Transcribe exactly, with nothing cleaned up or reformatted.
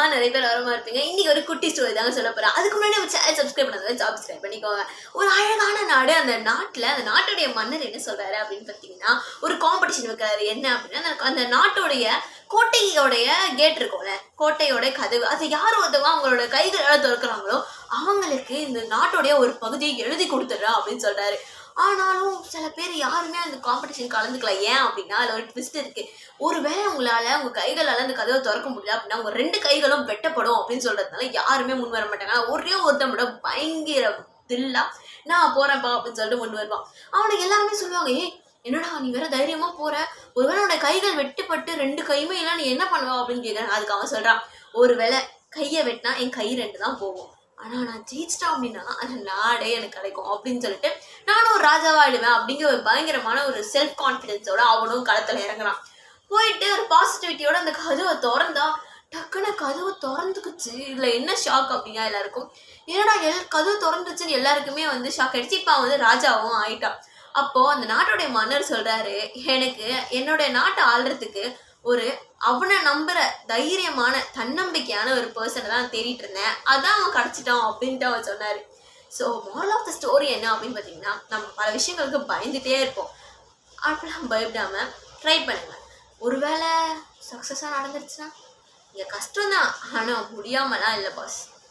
ஆஹா நிறைய பேர் ஆர்வமாக இருப்பீங்க. இன்னைக்கு ஒரு குட்டி ஸ்டோரி தாங்க சொல்ல போகிறேன். அதுக்கு முன்னாடி ஒரு சேனல் சப்ஸ்கிரைப் பண்ணாத சப்ஸ்கிரைப் பண்ணிக்கோங்க. ஒரு அழகான நாடு, அந்த நாட்டில் அந்த நாட்டுடைய மன்னர் என்ன சொல்கிறாரு அப்படின்னு பார்த்தீங்கன்னா, ஒரு காம்படிஷன் வைக்கிறாரு. என்ன அப்படின்னா, அந்த நாட்டுடைய கோட்டையோடைய கேட் இருக்கும்ல, கோட்டையோட கதவு, அதை யார் ஒருத்தவங்க அவங்களோட கைகளால் திறக்கிறாங்களோ அவங்களுக்கு இந்த நாட்டுடைய ஒரு பகுதியை எழுதி கொடுத்துட்றா அப்படின்னு சொல்கிறாரு. ஆனாலும் சில பேர் யாருமே அந்த காம்படிஷன் கலந்துக்கல. ஏன் அப்படின்னா அதில் ஒரு ட்விஸ்ட் இருக்குது. ஒருவேளை உங்களால் உங்கள் கைகளால் அந்த கதவை திறக்க முடியல அப்படின்னா உங்கள் ரெண்டு கைகளும் வெட்டப்படும் அப்படின்னு சொல்கிறதுனால யாருமே முன் வர மாட்டாங்க. ஒரே ஒருத்தன் விட பயங்கர தில்லா நான் போகிறேன்ப்பா அப்படின்னு சொல்லிட்டு முன் வருவான். அவனுக்கு எல்லாருமே சொல்லுவாங்க, ஏய் என்னடா நீ வேற தைரியமா போற, ஒருவேளை உன்னோட கைகள் வெட்டுப்பட்டு ரெண்டு கையுமே இல்லை நீ என்ன பண்ணுவா அப்படின்னு கேட்குறாங்க. அதுக்கு அவன் சொல்றான், ஒருவேளை கையை வெட்டினா என் கை ரெண்டு தான் போகும், ஆனா நான் ஜெயிச்சிட்டேன் அப்படின்னா அந்த நாடே எனக்கு கிடைக்கும் அப்படின்னு சொல்லிட்டு நானும் ஒரு ராஜாவாயிடுவேன் அப்படிங்கிற ஒரு பயங்கரமான ஒரு செல்ஃப் கான்ஃபிடென்ஸோட அவனும் களத்துல இறங்குறான். போயிட்டு ஒரு பாசிட்டிவிட்டியோட அந்த கதவை திறந்தா டக்குன்னு கதவு திறந்துக்குச்சு. இதுல என்ன ஷாக் அப்படின்னா எல்லாருக்கும், என்னடா எல் கதவு திறந்துச்சுன்னு எல்லாருக்குமே வந்து ஷாக் ஆயிடுச்சு. இப்போ அவன் வந்து ராஜாவும் ஆயிட்டான். அப்போ அந்த நாட்டுடைய மன்னர் சொல்றாரு, எனக்கு என்னுடைய நாட்டை ஆள்றதுக்கு ஒரு அவனை நம்புற தைரியமான தன்னம்பிக்கையான ஒரு பர்சனை தான் தேடிட்டு இருந்தேன், அதான் அவன் கிடைச்சிட்டான் அப்படின்ட்டு அவன் சொன்னாரு. So moral of the story என்ன அப்படின்னு பார்த்தீங்கன்னா, நம்ம பல விஷயங்களுக்கு பயந்துட்டே இருப்போம். அப்படிலாம் பயப்படாம ட்ரை பண்ணுங்க. ஒருவேளை சக்ஸஸாக நடந்துருச்சுன்னா இங்கே கஷ்டம் தான், ஆனால் முடியாமலாம் இல்லை பாஸ்.